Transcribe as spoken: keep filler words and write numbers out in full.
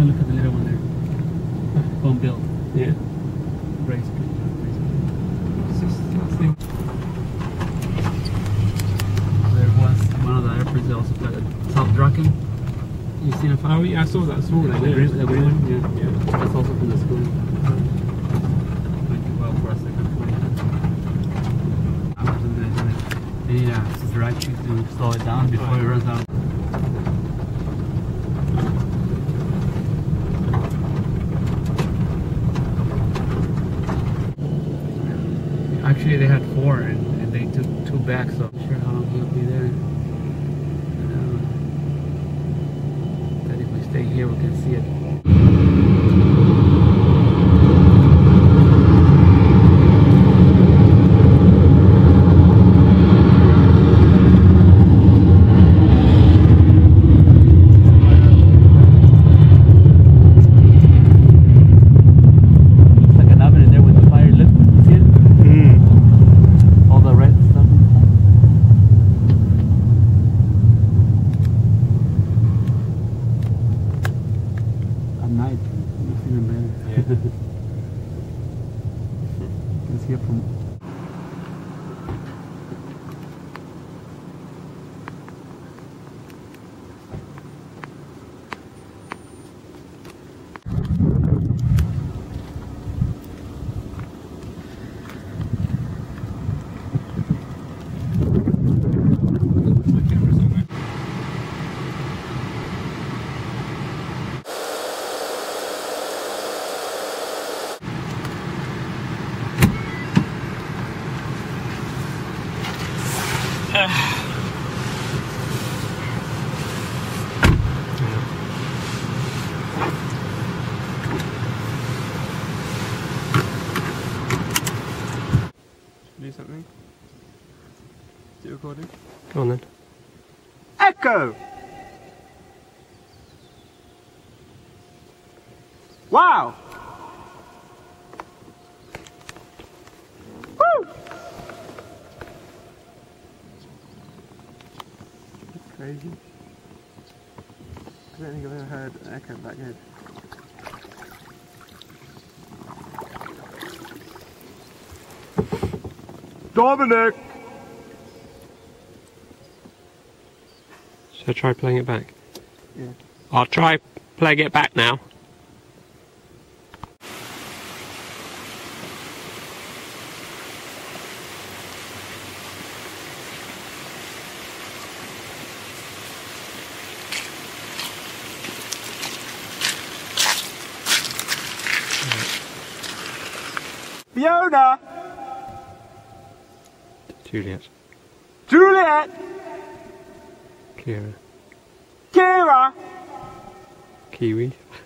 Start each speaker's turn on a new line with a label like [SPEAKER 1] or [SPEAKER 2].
[SPEAKER 1] look at the little one there. Bone built.
[SPEAKER 2] Yeah.
[SPEAKER 1] Race.
[SPEAKER 2] It's just that's the
[SPEAKER 1] There was one of the airplanes that also flight, a Saab Draken. You seen a
[SPEAKER 2] Oh yeah, I saw that this morning.
[SPEAKER 1] The green, the green one? Yeah.
[SPEAKER 2] Yeah.
[SPEAKER 1] That's also from the school. Might do well for a second flight. Yeah, it's drag you to slow it down before
[SPEAKER 2] Right.
[SPEAKER 1] it runs out. Actually, they had four and, and they took two back, so I'm not sure how long he'll be there. Um, that if we stay here, we can see it. Night, it's even better. Yeah. You can see it from.
[SPEAKER 2] Do something. Is it recording?
[SPEAKER 1] Go on then.
[SPEAKER 2] Echo! Wow! Woo! That's crazy. I don't think I've ever heard an echo that good. Dominic!
[SPEAKER 3] Should I try playing it back?
[SPEAKER 2] Yeah.
[SPEAKER 3] I'll try playing it back now.
[SPEAKER 2] Fiona!
[SPEAKER 3] Juliet.
[SPEAKER 2] Juliet!
[SPEAKER 3] Kira.
[SPEAKER 2] Kira!
[SPEAKER 3] Kiwi.